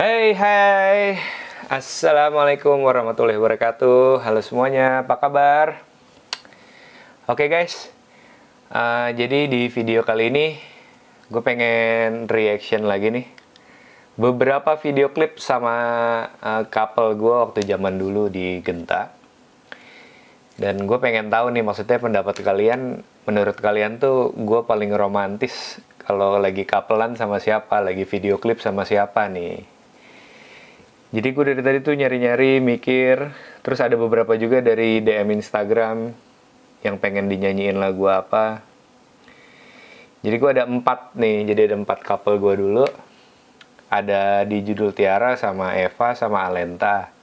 Hai hai, Assalamualaikum warahmatullahi wabarakatuh. Halo semuanya, apa kabar? Oke guys, jadi di video kali ini gue pengen reaction lagi nih beberapa video klip sama couple gue waktu zaman dulu di Genta. Dan gue pengen tahu nih, maksudnya pendapat kalian, menurut kalian tuh gue paling romantis kalau lagi couplean sama siapa, lagi video klip sama siapa nih. Jadi gue dari tadi tuh nyari-nyari, mikir, terus ada beberapa juga dari DM Instagram yang pengen dinyanyiin lagu apa. Jadi gue ada 4 nih, jadi ada 4 couple gue dulu. Ada di judul Tiara sama Eva sama Alenta.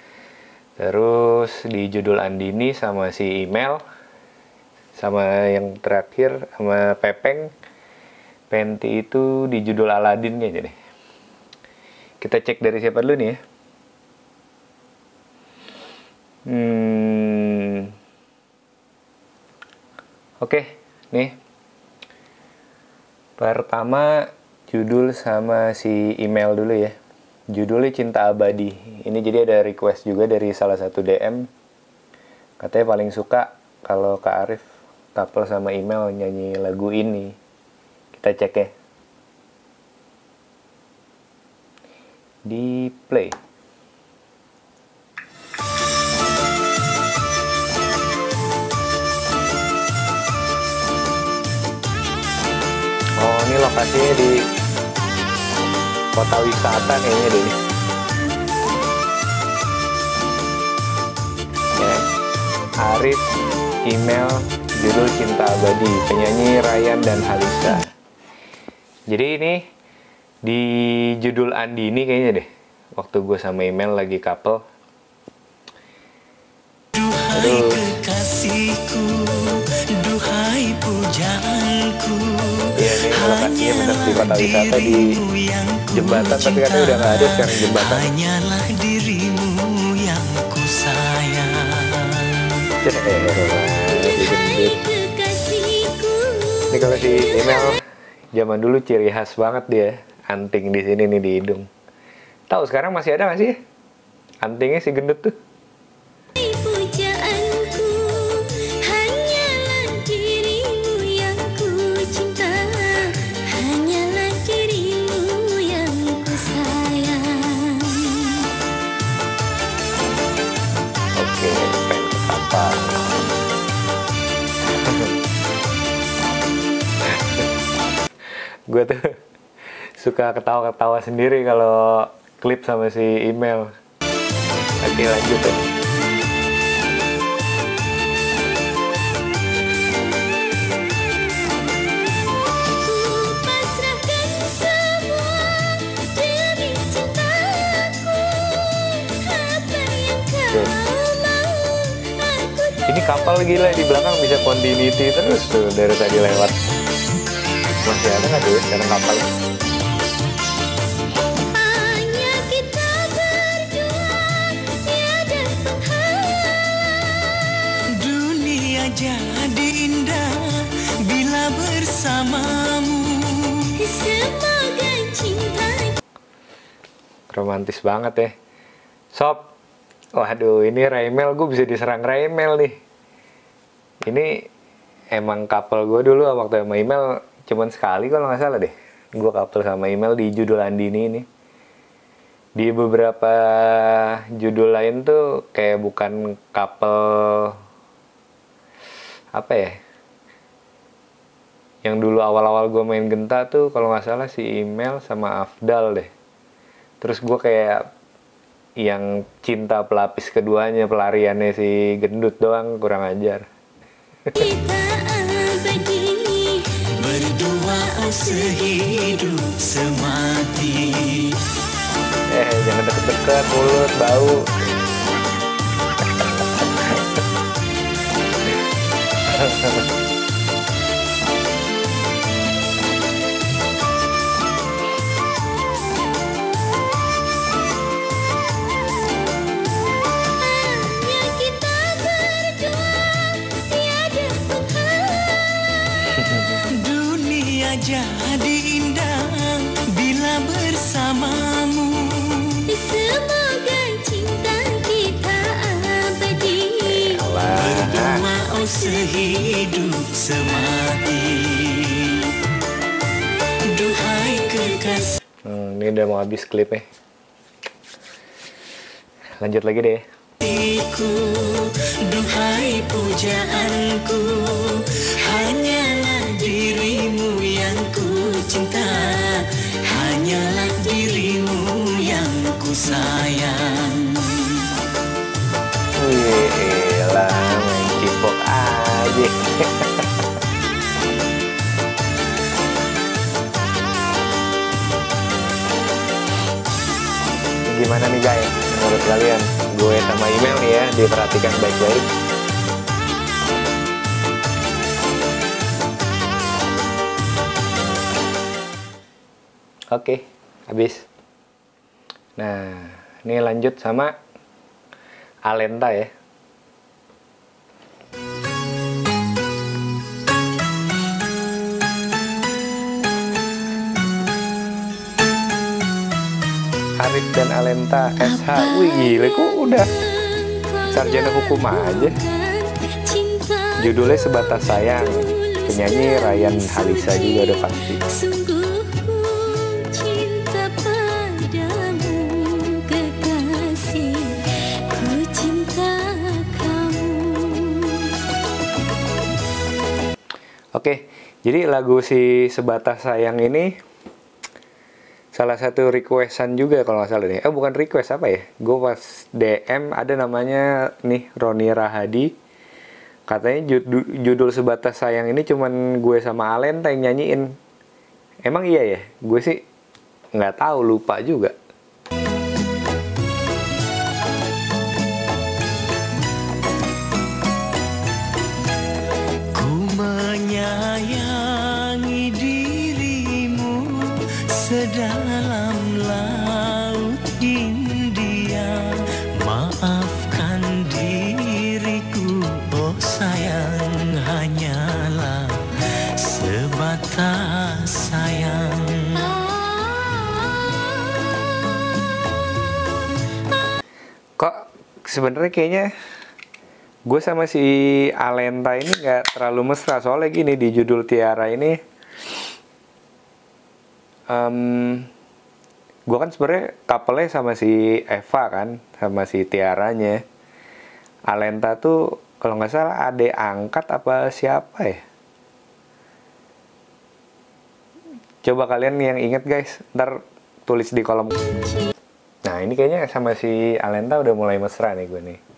Terus di judul Andini sama si Email. Sama yang terakhir sama Pepeng. Penti itu di judul Aladin kayaknya deh. Kita cek dari siapa dulu nih ya. Oke, nih. Pertama judul sama si Email dulu ya. Judulnya Cinta Abadi. Ini jadi ada request juga dari salah satu DM. Katanya paling suka kalau Kak Arif couple sama Email nyanyi lagu ini. Kita cek ya. Di play. Oh, ini lokasinya di kota wisata kayaknya deh. Ya. Arif, Email, judul Cinta Abadi, penyanyi Ryan dan Halisa. Jadi ini di judul Andini kayaknya deh, waktu gue sama Email lagi couple. Duhai kekasihku, duhai pujaanku. Iya, ini lokasinya bener di kota wisata di jembatan, tapi katanya udah nggak ada sekarang jembatan. Hanyalah dirimu yang ku sayang. Ini kalau si Email zaman dulu ciri khas banget dia. Anting di sini nih di hidung. Tahu sekarang masih ada nggak sih antingnya si gendut tuh? Pujaanku, hanyalah dirimu yang ku cinta, hanyalah dirimu yang ku sayang. Oke, pengen ke kapal. Gue tuh suka ketawa-ketawa sendiri kalau klip sama si Email. Nanti lanjut ya. Ku pasrahkan semua demi cintaku, apa yang kau mau aku Ini kapal gila di belakang bisa continuity terus tuh dari tadi lewat. Masih ada nggak tuh sekarang kapal? hanya kita berdua, tiada penghalang. Dunia jadi indah bila bersamamu. Semoga cinta Romantis banget ya. Sob. Waduh, ini Raimel, gue bisa diserang Raimel nih. Ini emang couple gue dulu waktu sama Email cuman sekali kalau nggak salah deh. Gue couple sama Email di judul Andini ini. Di beberapa judul lain tuh kayak bukan couple apa ya? Yang dulu awal-awal gue main Genta tuh kalau nggak salah si Email sama Afdal deh. Terus gue kayak yang cinta pelapis keduanya, pelariannya si gendut doang, kurang ajar. kita abadi. Berdua sehidup semati. Jangan deket-deket, mulut, bau. Hanya kita berdua, tiada penghalang. Dunia jadi indah bila bersamamu. sehidup semati. Duhai kekasih, Ini udah mau habis klipnya. Lanjut lagi deh. duhai pujaanku, hanyalah dirimu yang ku cinta, hanyalah dirimu yang ku sayang. Wih, lah main K-pop aja. Gimana nih guys, menurut kalian? Gue sama email nih ya, diperhatikan baik-baik. Oke, habis. Nah, ini lanjut sama Alenta ya. Arif dan Alenta SH. Wih gila, kok udah sarjana hukum aja. Judulnya Sebatas Sayang. Penyanyi Ryan Halisa juga udah pasti. Sungguh ku cinta padamu kekasih, ku cinta kamu. Oke, jadi lagu si Sebatas Sayang ini salah satu requestan juga kalau nggak salah nih. Bukan request, apa ya? Gue pas DM ada namanya nih Roni Rahadi. Katanya judul Sebatas Sayang ini cuman gue sama Alenta yang nyanyiin. Emang iya ya? Gue sih nggak tahu, lupa juga. Ku menyayangi dirimu sedalam laut India. Maafkan diriku, oh sayang, hanyalah sebatas sayang. Kok sebenarnya kayaknya gue sama si Alenta ini nggak terlalu mesra, soalnya gini di judul Tiara ini gue kan sebenarnya couple-nya sama si Eva kan, sama si Tiaranya. Alenta tuh kalau nggak salah adek angkat apa siapa ya. Coba kalian yang inget guys, ntar tulis di kolom. Nah ini kayaknya sama si Alenta udah mulai mesra nih gue nih.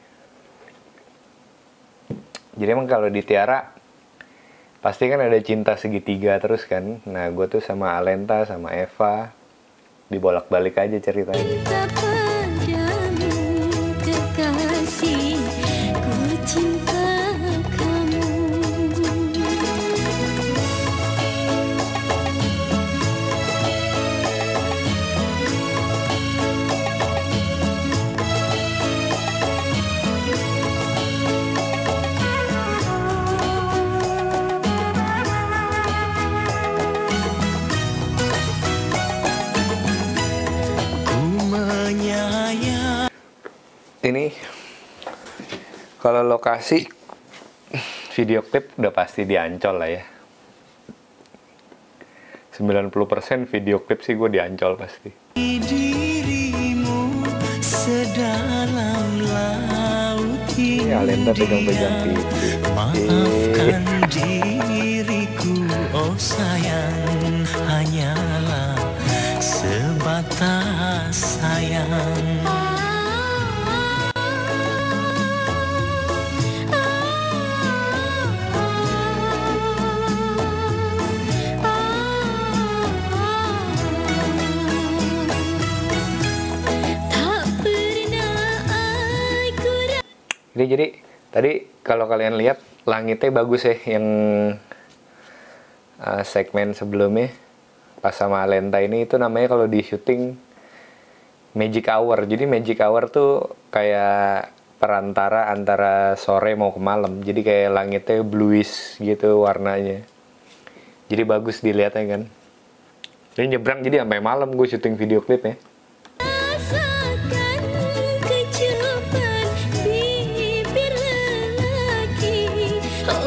Jadi emang kalau di Tiara pasti kan ada cinta segitiga terus kan. Nah gue tuh sama Alenta sama Eva dibolak-balik aja ceritanya. Cinta padamu kekasih, ku cinta kamu. Ini kalau lokasi video klip udah pasti di Ancol lah ya. 90% video klip sih gue di Ancol pasti. Dirimu sedalam laut Ini Alenta pegang-pegang TV. Maafkan diriku, oh sayang, hanyalah sebatas sayang. Jadi tadi kalau kalian lihat langitnya bagus ya, yang segmen sebelumnya pas sama Alenta ini itu namanya kalau di syuting magic hour. Jadi magic hour tuh kayak perantara antara sore mau ke malam. Jadi kayak langitnya bluish gitu warnanya. Jadi bagus dilihatnya kan. Jadi nyebrang, jadi sampai malam gue syuting video klipnya. Rasakan kecupan bibir lelaki, oh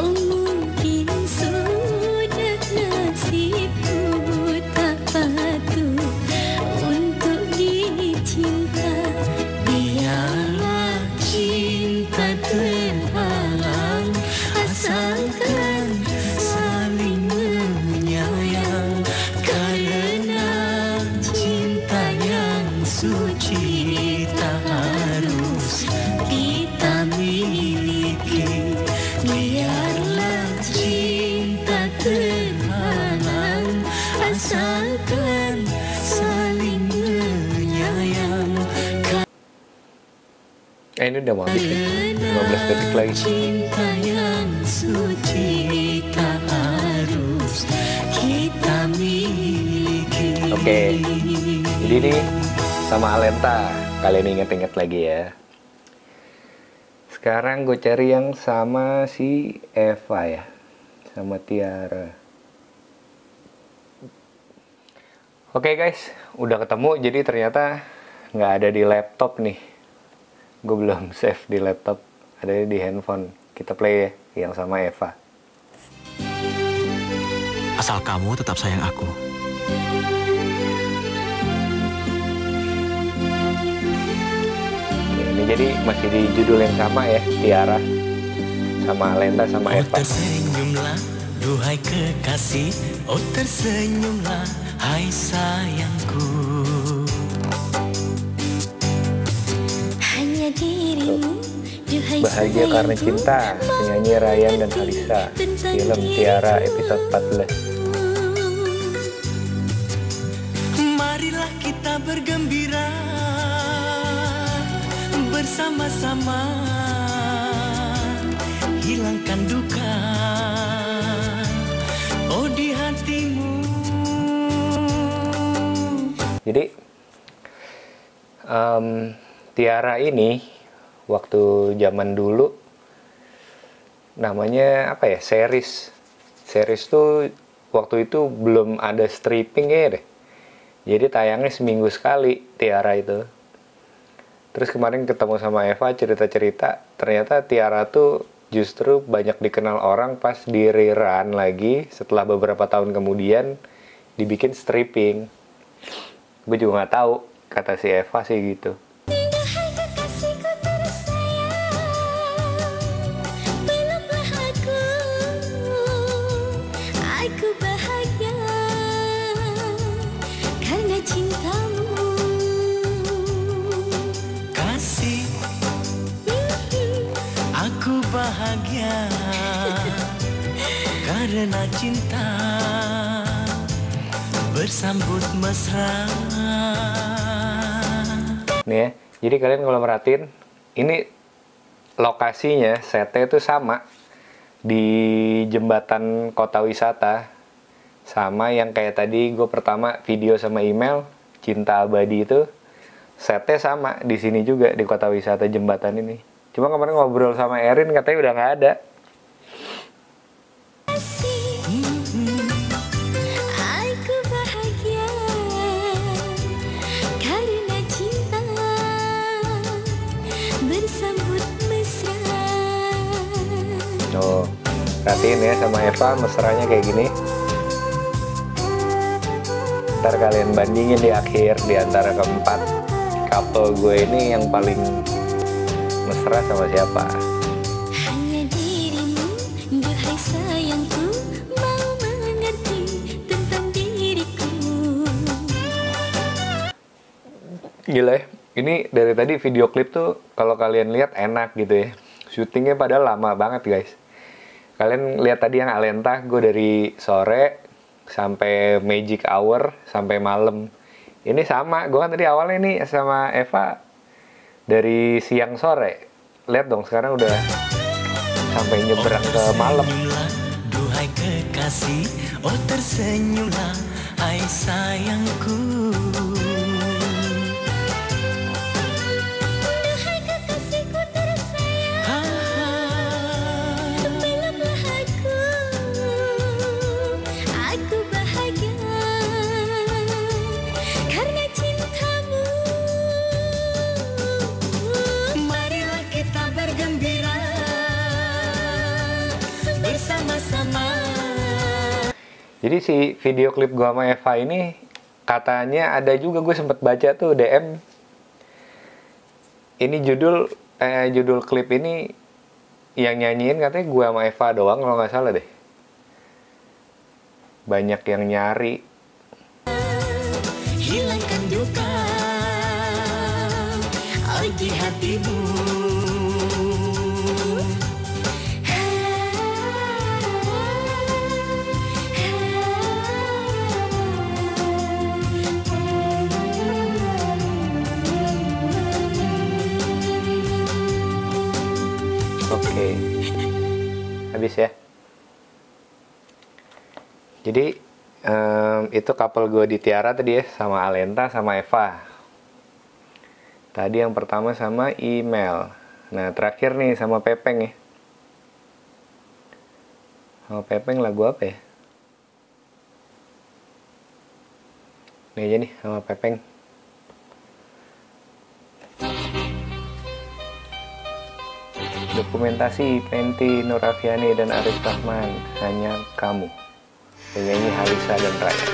asalkan saling menyayang, karena cinta yang suci tak harus kita miliki. Biarlah cinta terhalang, asalkan saling menyayang. Ini udah mau habis nih. 15 detik lagi. Cinta yang suci tak harus kita miliki. Oke. Jadi nih sama Alenta, kalian inget-inget lagi ya. Sekarang gue cari yang sama si Eva ya, sama Tiara. Oke guys, udah ketemu. Jadi ternyata nggak ada di laptop nih. Gue belum save di laptop, ada di handphone. Kita play ya, yang sama Eva. Asal kamu tetap sayang aku. Ini jadi masih di judul yang sama ya, Tiara sama Alenta sama Oh Eva. tersenyumlah, duhai kekasih. Oh tersenyumlah, hai sayangku. Hanya dirimu, duhai Bahagia Karena sayangku, Cinta, penyanyi Ryan dan Halisa, film Tiara episode 14. Marilah kita bergembira bersama-sama, hilangkan duka oh di hatimu. Jadi Tiara ini waktu zaman dulu namanya apa ya, series tuh waktu itu belum ada stripping ya deh, jadi tayangnya seminggu sekali Tiara itu. Terus kemarin ketemu sama Eva, cerita-cerita ternyata Tiara tuh justru banyak dikenal orang pas di rerun lagi setelah beberapa tahun kemudian dibikin stripping. Gue juga nggak tahu, kata si Eva sih gitu. Duhai kekasihku tersayang, peluklah aku bahagia karena cintamu. Kasih, aku bahagia karena cinta bersambut mesra. Nih ya, jadi kalian kalau merhatiin, ini lokasinya, setnya itu sama di jembatan kota wisata, sama yang kayak tadi gue pertama video sama email Cinta Abadi itu, setnya sama di sini juga di kota wisata jembatan ini. Cuma kemarin ngobrol sama Erin katanya udah nggak ada. Aku bahagia karena cinta bersambut mesra. Tuh, perhatiin ya sama Eva mesranya kayak gini. Ntar kalian bandingin di akhir di antara keempat couple gue ini yang paling mesra sama siapa. Hanya dirimu, duhai sayangku, mau mengerti tentang diriku. Gila ya, ini dari tadi video klip tuh kalau kalian lihat enak gitu ya. Syutingnya padahal lama banget guys. Kalian lihat tadi yang Alenta, gue dari sore sampai magic hour sampai malam. Ini sama, gue kan tadi awalnya nih sama Eva dari siang sore. Lihat dong sekarang udah sampai nyebrang ke malam. Tersenyumlah, duhai kekasih. Oh tersenyumlah, hai sayangku. Duhai kekasihku tersayang, peluklah aku bahagia karena cintamu. Marilah kita bergembira bersama-sama. Jadi si video klip gua sama Eva ini katanya ada juga, gue sempet baca tuh DM. Ini judul klip ini yang nyanyiin katanya gue sama Eva doang kalau nggak salah deh. Banyak yang nyari. Hilangkan duka di hatimu. Oke. Habis ya. Jadi itu couple gue di Tiara tadi ya, sama Alenta sama Eva. Tadi yang pertama sama Email. Nah terakhir nih sama Pepeng ya. Sama Pepeng lagu apa ya? Ini aja nih sama Pepeng. Dokumentasi Penti Nurafiani dan Arif Rahman, Hanya Kamu. Penyanyi Halisa dan Raya.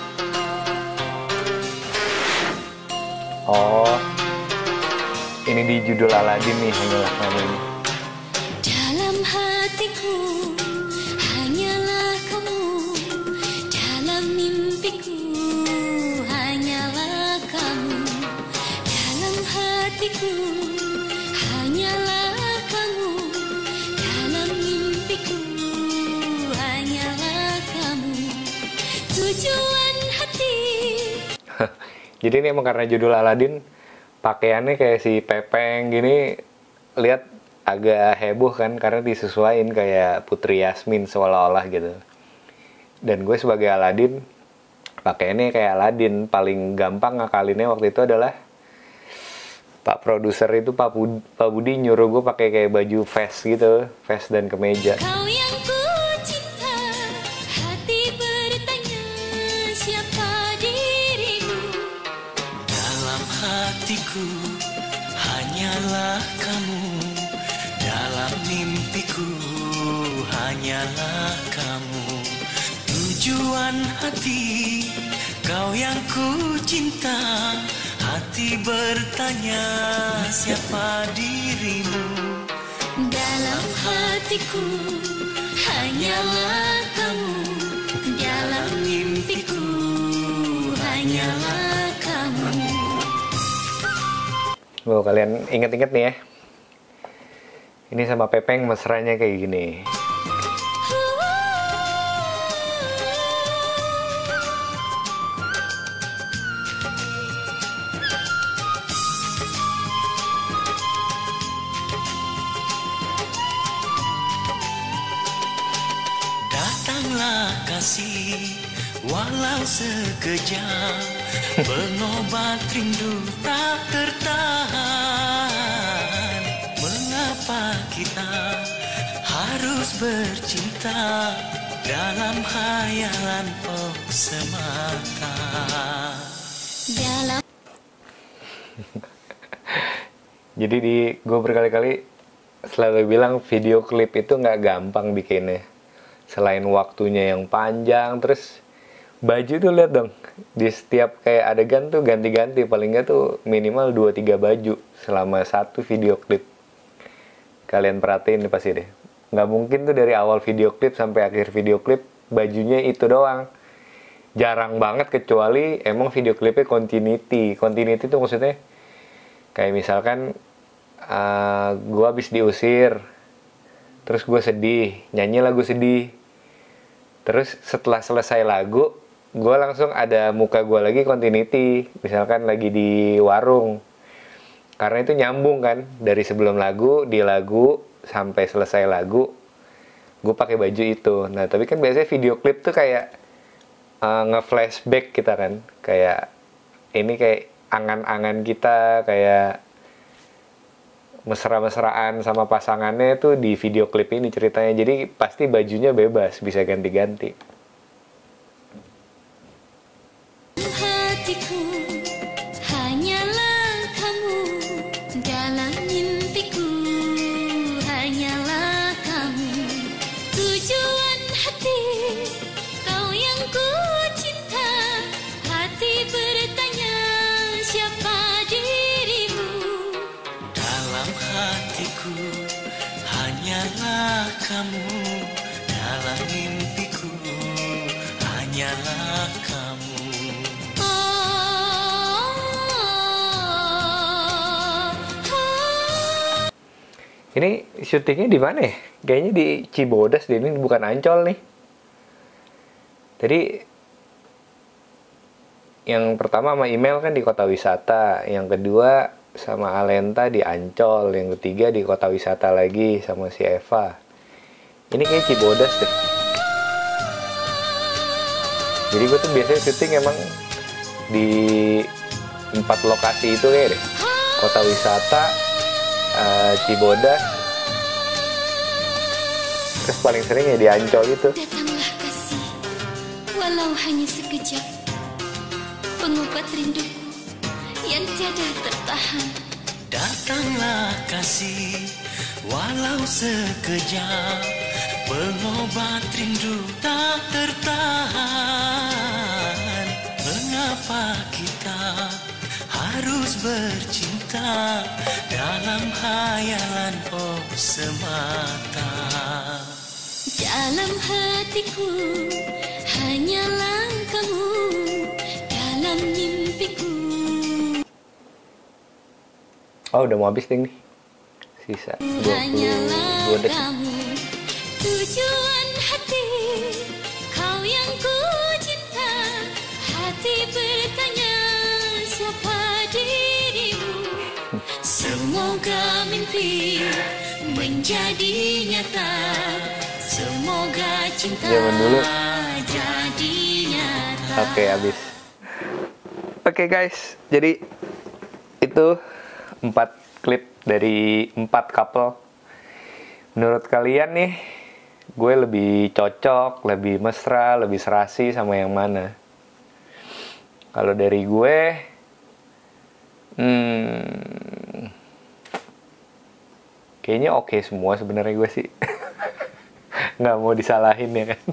Oh, ini di judul Aladin nih, Hanyalah Kamu ini. Dalam hatiku hanyalah kamu, dalam mimpiku hanyalah kamu, dalam hatiku hanyalah kamu, dalam mimpiku hanyalah kamu, tujuan hati. Jadi ini emang karena judul Aladin, pakaiannya kayak si Pepeng gini, lihat agak heboh kan, karena disesuaiin kayak Putri Yasmin seolah-olah gitu. Dan gue sebagai Aladin, pakaiannya kayak Aladin. Paling gampang ngakalinnya waktu itu adalah Pak produser itu, Pak Budi nyuruh gue pakai kayak baju vest gitu, vest dan kemeja. Kau yang ku cinta, hati bertanya siapa dirimu. Dalam hatiku hanyalah kamu, dalam mimpiku hanyalah kamu, tujuan hati kau yang ku cinta. Hati bertanya siapa dirimu. Dalam hatiku hanyalah kamu, dalam mimpiku hanyalah kamu. Oh, kalian inget-inget nih ya. Ini sama Pepeng mesranya kayak gini. Datanglah kasih walau sekejap, pengobat rindu tak tertahan. Mengapa kita harus bercinta dalam hayalan semata? Dalam Jadi gue berkali-kali selalu bilang video klip itu nggak gampang bikinnya. Selain waktunya yang panjang, terus baju tuh lihat dong, di setiap kayak adegan tuh ganti-ganti, paling nggak tuh minimal 2-3 baju selama satu video klip. Kalian perhatiin nih pasti deh, nggak mungkin tuh dari awal video klip sampai akhir video klip bajunya itu doang. Jarang banget, kecuali emang video klipnya continuity. Continuity tuh maksudnya kayak misalkan gue habis diusir, terus gue sedih, nyanyi lagu sedih. Terus setelah selesai lagu, gue langsung ada muka gue lagi continuity. Misalkan lagi di warung. Karena itu nyambung kan, dari sebelum lagu, di lagu, sampai selesai lagu, gue pakai baju itu. Nah, tapi kan biasanya video klip tuh kayak nge-flashback kita kan. Kayak, ini kayak angan-angan kita, kayak mesra-mesraan sama pasangannya tuh di video klip ini ceritanya. Jadi pasti bajunya bebas, bisa ganti-ganti. hatiku hanyalah kamu, dalam mimpiku hanyalah kamu, tujuan hati kau yang ku cinta. Hati bertanya siapa dirimu. Dalam hatiku hanyalah kamu dalam mimpiku, hanyalah kamu. Ini syutingnya di mana ya? Kayaknya di Cibodas deh, ini bukan Ancol nih. Tadi yang pertama sama email kan di kota wisata, yang kedua sama Alenta di Ancol, yang ketiga di kota wisata lagi sama si Eva. Ini kayak Cibodas deh. Jadi gue tuh biasanya syuting emang di 4 lokasi itu kayak deh. Kota wisata, Cibodas, terus paling sering ya di Ancol itu. Datanglah kasih, walau hanya sekejap, pengobat rinduku yang tiada tertahan. Datanglah kasih, walau sekejap, pengobat rindu tak tertahan. Mengapa kita harus bercinta dalam hayalan semata? Dalam hatiku hanyalah kamu, dalam mimpiku. Oh, udah mau habis nih. Sisa 22 Hanyalah detik. kamu, tujuan hati, kau yang ku cinta. Hati bertanya, siapa dirimu? Semoga mimpi menjadi nyata, semoga cinta Zaman dulu. jadi nyata. Oke, habis. Oke guys, jadi itu 4 klip dari 4 couple. Menurut kalian nih, gue lebih cocok, lebih mesra, lebih serasi sama yang mana? Kalau dari gue, kayaknya oke semua sebenarnya gue sih. Nggak mau disalahin ya kan.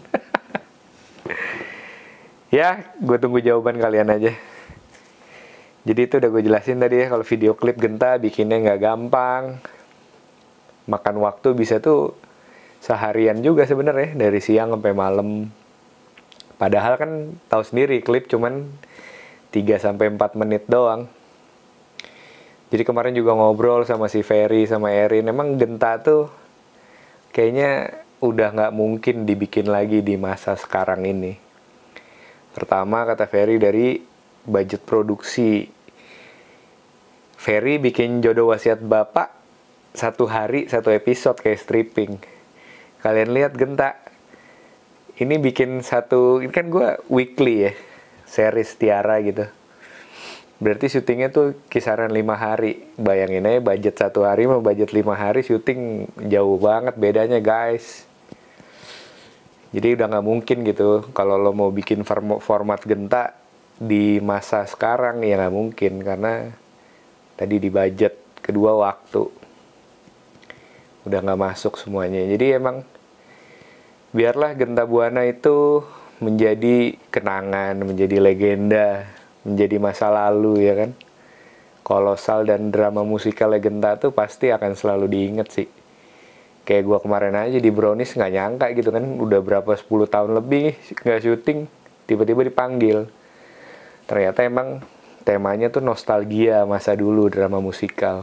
Ya, gue tunggu jawaban kalian aja. Jadi itu udah gue jelasin tadi ya, kalau video klip Genta bikinnya nggak gampang. Makan waktu bisa tuh seharian juga sebenarnya, dari siang sampai malam. Padahal kan tahu sendiri klip cuman 3-4 menit doang. Jadi kemarin juga ngobrol sama si Ferry sama Erin, emang Genta tuh kayaknya udah nggak mungkin dibikin lagi di masa sekarang ini. Pertama kata Ferry dari budget produksi. Ferry bikin Jodoh Wasiat Bapak 1 hari 1 episode kayak stripping. Kalian lihat Genta, ini bikin ini kan gue weekly ya, series Tiara gitu. Berarti syutingnya tuh kisaran 5 hari. Bayangin aja budget 1 hari sama budget 5 hari syuting, jauh banget bedanya guys. Jadi udah nggak mungkin gitu kalau lo mau bikin format Genta di masa sekarang, ya nggak mungkin, karena tadi di budget, kedua waktu udah nggak masuk semuanya. Jadi emang biarlah Genta Buana itu menjadi kenangan, menjadi legenda, menjadi masa lalu ya kan. Kolosal dan drama musikal Genta tuh pasti akan selalu diinget sih. Kayak gue kemarin aja di Brownies nggak nyangka gitu kan, udah berapa 10 tahun lebih nggak syuting, tiba-tiba dipanggil. Ternyata emang temanya tuh nostalgia masa dulu drama musikal.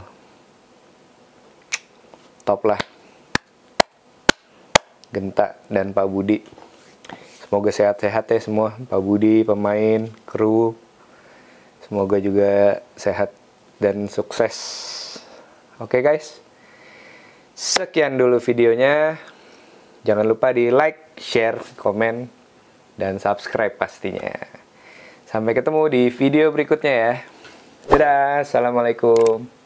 Top lah Genta dan Pak Budi. Semoga sehat-sehat ya semua, Pak Budi, pemain, kru. Semoga juga sehat dan sukses. Oke guys, sekian dulu videonya. Jangan lupa di like, share, komen, dan subscribe pastinya. Sampai ketemu di video berikutnya ya. Dadah, assalamualaikum.